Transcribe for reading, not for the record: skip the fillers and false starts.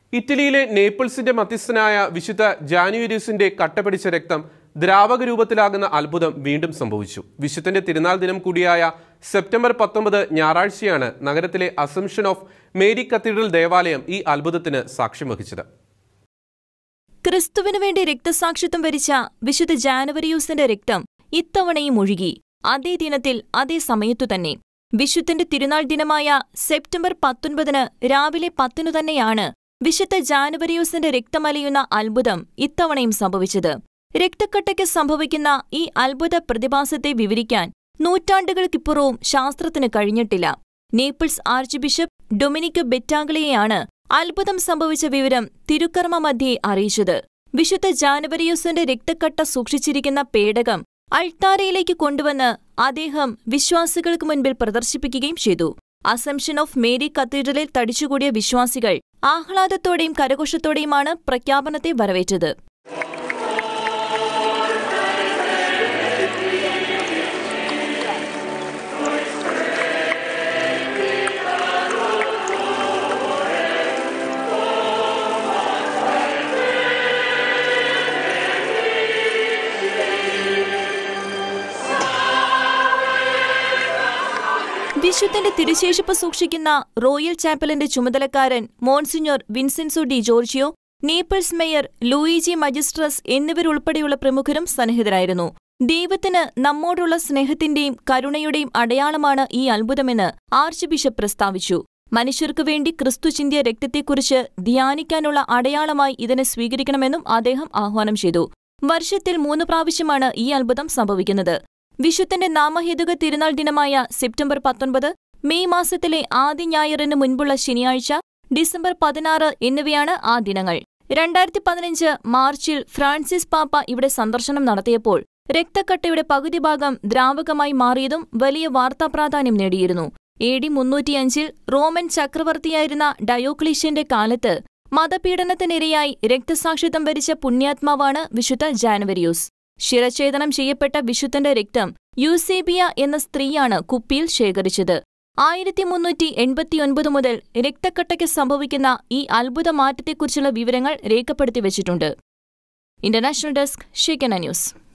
ഇറ്റലിയിലെ നേപ്പിൾസിന്റെ മധ്യസ്ഥനായ വിശുദ്ധ ജാനുവരിയൂസിന്റെ കട്ടപിടിച്ച രക്തം ദ്രാവക രൂപത്തിലാകുന്ന അത്ഭുതം വീണ്ടും സംഭവിച്ചു. വിശുദ്ധന്റെ തിരുനാൾ ദിനം കൂടിയായ സെപ്റ്റംബർ 19 ഞായറാഴ്ചയാണ് നഗരത്തിലെ അസംഷൻ ഓഫ് മേരി കത്തീഡ്രൽ ദേവാലയം ഈ അത്ഭുതത്തിന് സാക്ഷ്യം വഹിച്ചത്. ക്രിസ്തുവിനു വേണ്ടി രക്തസാക്ഷിത്വം വരിച്ച വിശുദ്ധ ജാനുവരിയൂസിന്റെ രക്തം ഇത്തവണയും ഒഴുകി. അതേ ദിനത്തിൽ അതേ സമയത്തു തന്നെ വിശുദ്ധന്റെ തിരുനാൾ ദിനമായ സെപ്റ്റംബർ 19 രാവിലെ 10 തന്നെയാണ് വിശുദ്ധ ജാനുവരിയൂസിന്റെ രക്തമലിയുന്ന അത്ഭുതം ഇത്തവണയും സംഭവിച്ചത്. രക്തക്കട്ടയ്ക്ക് സംഭവിക്കുന്ന ഈ അത്ഭുത പ്രതിഭാസത്തെ വിവരിക്കാൻ നൂറ്റാണ്ടുകൾക്കിപ്പുറവും ശാസ്ത്രത്തിന് കഴിഞ്ഞിട്ടില്ല. നേപ്പിൾസ് ആർച്ച് ബിഷപ്പ് ഡൊമിനിക് ബെറ്റാഗ്ലിയയാണ് അത്ഭുതം സംഭവിച്ച വിവരം തിരുക്കർമ്മ മധ്യേ അറിയിച്ചത്. വിശുദ്ധ ജാനുവരിയൂസിന്റെ രക്തക്കട്ട സൂക്ഷിച്ചിരിക്കുന്ന പേടകം അൾത്താരയിലേക്ക് കൊണ്ടുവന്ന് അദ്ദേഹം വിശ്വാസികൾക്ക് മുൻപിൽ പ്രദർശിപ്പിക്കുകയും ചെയ്തു. അസംഷൻ ഓഫ് മേരി കത്തീഡ്രലിൽ തടിച്ചുകൂടിയ വിശ്വാസികൾ ആഹ്ലാദത്തോടെയും കരഘോഷത്തോടെയുമാണ് പ്രഖ്യാപനത്തെ വരവേറ്റത്. വിശുദ്ധന്റെ തിരുശേഷിപ്പ് സൂക്ഷിക്കുന്ന റോയൽ ചാപ്പലിന്റെ ചുമതലക്കാരൻ monsignor Vincenzo de Giorgio, Naples mayor Luigi Magistris എന്നിവരുൾപ്പെടെയുള്ള പ്രമുഖരും സന്നിഹിതരായിരുന്നു. ദൈവത്തിന് നമ്മോടുള്ള സ്നേഹത്തിന്റെയും കരുണയുടെയും അടയാളമാണ് ഈ അത്ഭുതമെന്ന് ആർച്ച് ബിഷപ്പ് പ്രസ്താവിച്ചു. മനുഷ്യർക്കു വേണ്ടി ക്രിസ്തു ചിന്തിയ രക്തത്തെക്കുറിച്ച് ധ്യാനിക്കാനുള്ള അടയാളമായി ഇതിനെ സ്വീകരിക്കണമെന്നും അദ്ദേഹം ആഹ്വാനം ചെയ്തു. വർഷത്തിൽ 3 പ്രാവശ്യമാണ് ഈ അത്ഭുതം സംഭവിക്കുന്നത്. വിശുദ്ധന്റെ നാമഹേതുക തിരുനാൾ ദിനമായ സെപ്റ്റംബർ 19, മെയ് മാസത്തിലെ ആദ്യ ഞായറിന് മുൻപുള്ള ശനിയാഴ്ച, ഡിസംബർ 16 എന്നിവയാണ് ആ ദിനങ്ങൾ. 2015 മാർച്ചിൽ ഫ്രാൻസിസ് പാപ്പ ഇവിടെ സന്ദർശനം നടത്തിയപ്പോൾ രക്തക്കട്ടയുടെ പകുതി ഭാഗം ദ്രാവകമായി മാറിയതും വലിയ വാർത്താപ്രാധാന്യം നേടിയിരുന്നു. AD 305 റോമൻ ചക്രവർത്തിയായിരുന്ന ഡയോക്ലീഷ്യന്റെ കാലത്ത് മതപീഡനത്തിനിരയായി രക്തസാക്ഷിത്വം വരിച്ച പുണ്യാത്മാവാണ് വിശുദ്ധ ജാനുവരിയൂസ്. ശിരഛേദനം ചെയ്യപ്പെട്ട വിശുദ്ധന്റെ രക്തം യൂസേബിയ എന്ന സ്ത്രീയാണ് കുപ്പിയിൽ ശേഖരിച്ചത്. 1389 മുതൽ രക്തക്കട്ടയ്ക്ക് സംഭവിക്കുന്ന ഈ അത്ഭുത മാറ്റത്തെക്കുറിച്ചുള്ള വിവരങ്ങൾ രേഖപ്പെടുത്തി വച്ചിട്ടുണ്ട്. International desk, Shekinah news.